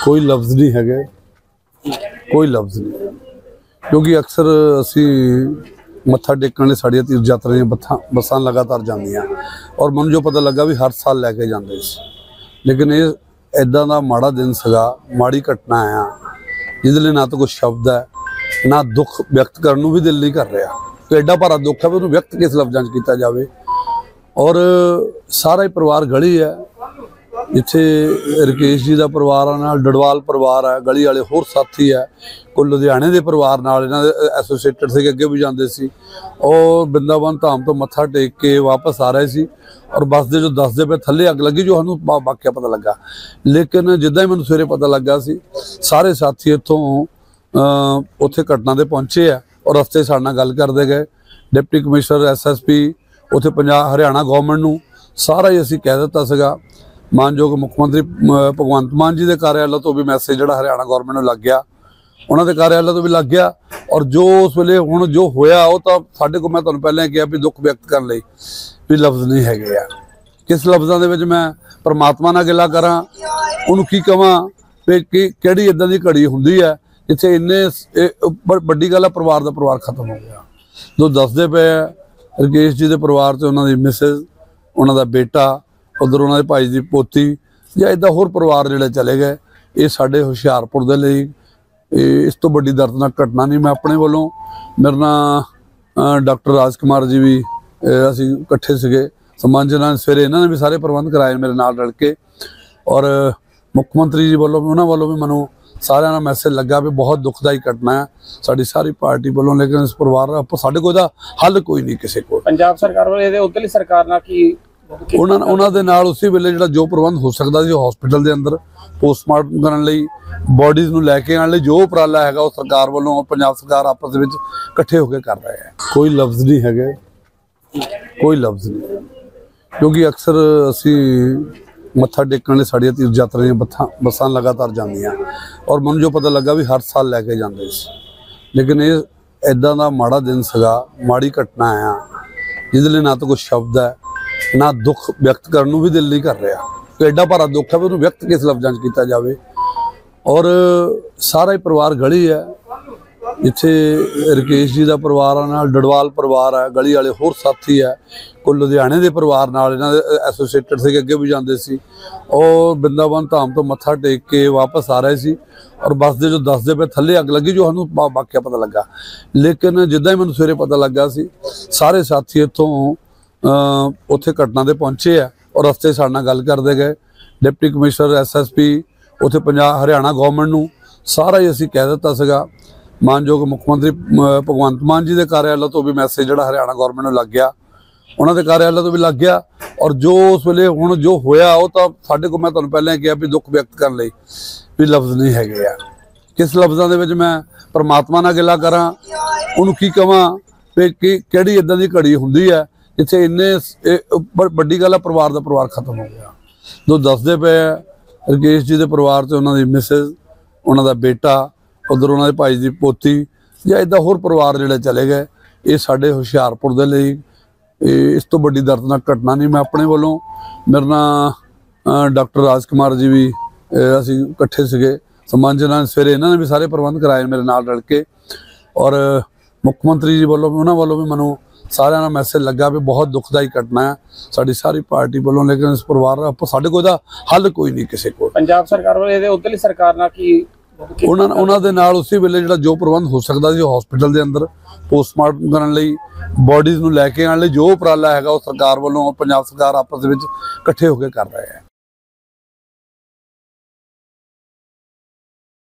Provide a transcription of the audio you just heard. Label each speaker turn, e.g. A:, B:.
A: कोई लफ्ज़ नहीं है, कोई लफ्ज़ नहीं, क्योंकि अक्सर असी मत्था टेकण लई साडियां तीर्थ यात्रा बसां लगातार जांदियां और मैनूं जो पता लगा भी हर साल लैके जांदे सी, लेकिन ये इदां दा माड़ा दिन सीगा, माड़ी घटना आ जिहदे लई ना तो कोई शब्द है, ना दुख व्यक्त करन नूं भी दिल नहीं कर रहा। तो एडा भारा दुख है भी उहनूं व्यक्त किस लफ्ज़ां च कीता जावे। और सारा ही परिवार गली है, इत्थे रकेश जी का परिवार नाल डडवाल परिवार है, गली वाले होर साथी है, कोई लुधियाने के परिवार नाल इन्हां दे एसोसीएटेड से अगे भी जाते सी और वृंदावन धाम तो मत्था टेक के वापस आ रहे सी और बस दे जो दसदे पे थल्ले अग लगी जो सानूं वाकिया पता लगा। लेकिन जिद्दां ही मैनूं सवेरे पता लगा सी सारे साथी इत्थों उत्थे घटना ते पहुंचे है और रस्ते साडे नाल गल करदे गए। डिप्टी कमिश्नर SSP उत्थे पंजाब हरियाणा गवर्नमेंट नूं सारा ही असीं कह दित्ता सीगा। मानयोग मुख्यमंत्री भगवंत मान जी के कार्यालय तो भी मैसेज जो हरियाणा गवर्नमेंट में लग गया, उन्होंने कार्यालय तो भी लग गया। और जो उस वेले हुण जो होया वो तो साडे को मैं तुहानूं पहले कहा भी दुख व्यक्त करने लई भी लफ्ज़ नहीं है। किस लफ्ज़ां दे विच मैं परमात्मा नाल गिला करां, उहनूं की कहां भी किहड़ी इदां दी घड़ी हुंदी है जिथे इन्ने वड्डी गल है परिवार दा परिवार खत्म हो गया। जो दसदे पे रकेश जी के परिवार से उन्होंने मिसेज, उन्होंने बेटा, उधर उन्होंने भाई की पोती या इदा होर परिवार जिहड़े चले गए। ये साडे हुशियारपुर दे लई इस तो बड़ी दर्दनाक घटना नहीं। मैं अपने वालों मेरे नाल डॉक्टर राजकुमार जी भी असीं इकट्ठे सीगे समाज नाल सवेरे इन्होंने भी सारे प्रबंध कराए मेरे नाल रल के। और मुख्यमंत्री जी वालों भी उन्होंने वालों भी मैनूं सारिਆਂ ਦਾ मैसेज लगा भी बहुत दुखदाई घटना है साडी सारी पार्टी वालों, लेकिन इस परिवार का साडे कोल दा हल कोई नहीं किसी को।
B: पंजाब सरकार वाले इहदे उधरली सरकार नाल की
A: उन्हां दे नाल उसी वेले जिहड़ा जो प्रबंध हो सकदा सी हॉस्पिटल दे अंदर पोस्टमार्टम करन लई बॉडीज़ नूं लैके आउण लई जो उपराला हैगा वो सरकार वालों पंजाब सरकार आपस दे विच इकट्ठे होकर कर रहे हैं। कोई लफ्ज़ नहीं है, कोई लफ्ज़ नहीं, क्योंकि अक्सर असी मत्था टेकण लई साडियां तीर्थ यात्रा बसां लगातार जांदियां और मैनूं जो पता लगा भी हर साल लैके जांदे सी, लेकिन ये इदां दा माड़ा दिन सीगा, माड़ी घटना आ जिहदे लई ना तो कोई शब्द है, ना दुख व्यक्त करन नूं भी दिल नहीं कर रहा। तो एडा भारा दुख है भी उहनूं व्यक्त किस लफ्ज़ां च कीता जावे। और सारा ही परिवार गली है, इत्थे रकेश जी का परिवार नाल डडवाल परिवार है, गली वाले होर साथी है, कोई लुधियाने के परिवार नाल इन्हां दे एसोसीएटेड से अगे भी जाते सी और वृंदावन धाम तो मत्था टेक के वापस आ रहे सी और बस दे जो दसदे पे थल्ले अग लगी जो सानूं वाकिया पता लगा। लेकिन जिद्दां ही मैनूं सवेरे पता लगा सी सारे साथी इत्थों उत्थे घटना ते पहुंचे है और रस्ते साडे नाल गल करदे गए। डिप्टी कमिश्नर SSP उत्थे पंजाब हरियाणा गवर्नमेंट नूं सारा ही असीं कह दित्ता सीगा। मानयोग मुख्यमंत्री भगवंत मान जी के कार्यालय तो भी मैसेज जो हरियाणा गवर्नमेंट में लग गया, उन्होंने कार्यालय तो भी लग गया। और जो उस वेले हुण जो होया वो तो साडे को मैं तुहानूं पहले कहा भी दुख व्यक्त करने लई भी लफ्ज़ नहीं है। किस लफ्ज़ां दे विच मैं परमात्मा नाल गिला करां, उहनूं की कहां भी किहड़ी इदां दी घड़ी हुंदी है जिथे इन्ने वड्डी गल है परिवार दा परिवार खत्म हो गया। जो दसदे पे रकेश जी के परिवार से उन्होंने मिसेज, उन्होंने बेटा, उधर उन्होंने भाई की पोती या इदा होर परिवार जिहड़े चले गए। ये साडे हुशियारपुर दे लई इस तो बड़ी दर्दनाक घटना नहीं। मैं अपने वालों मेरे नाल डॉक्टर राजकुमार जी भी असीं इकट्ठे सीगे समाज नाल सवेरे इन्होंने भी सारे प्रबंध कराए मेरे नाल रल के। और मुख्यमंत्री जी वालों भी उन्होंने वालों भी मैनूं सारिਆਂ ਦਾ मैसेज लगा भी बहुत दुखदाई घटना है साडी सारी पार्टी वालों, लेकिन इस परिवार का साडे कोल दा हल कोई नहीं किसी को।
B: पंजाब सरकार वाले इहदे उधरली सरकार नाल की
A: उन्हां दे नाल उसी वेले जिहड़ा जो प्रबंध हो सकदा सी हॉस्पिटल दे अंदर पोस्टमार्टम करन लई बॉडीज़ नूं लैके आउण लई जो उपराला हैगा वो सरकार वालों पंजाब सरकार आपस दे विच इकट्ठे होकर कर रहे हैं।